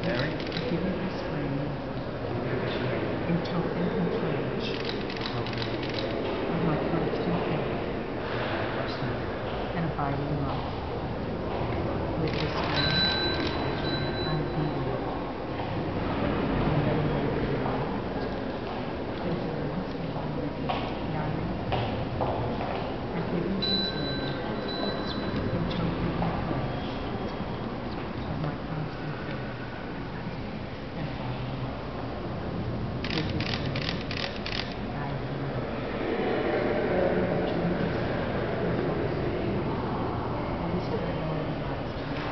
Mary? Give me this ring in token and pledge of my constant faith and abiding love. With this ring, I be you. And never will be lost. Vigilance and bondage, I give you this ring in token and pledge of my constant faith and abiding love. With this ring, I be you. Holy Spirit, all of us,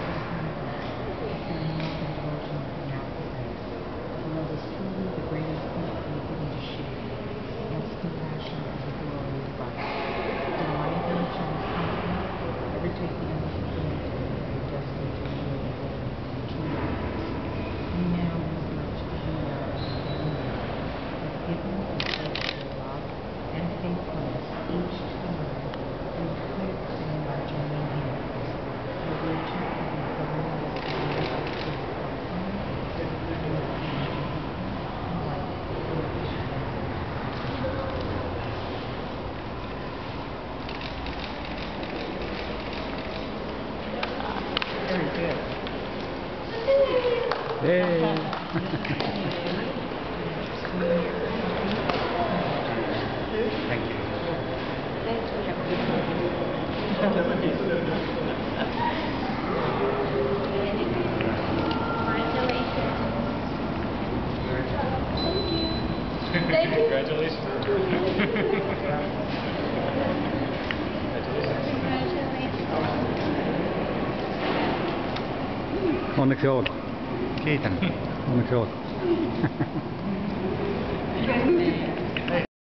love is truly the greatest gift we are given to share. God's compassion is the glory of life. The light and eternal company, ever taking us for granted, and destined to remain in true lives. We now have much to be loved and more, but given and pledged your love and faithfulness each to another, and declare the same by joining hands. Your virtue will be governed us to be able to proclaim the goodness and light of the Christian. Very good. Thank you. Onneksi olkoon. Kiitän. Onneksi olkoon.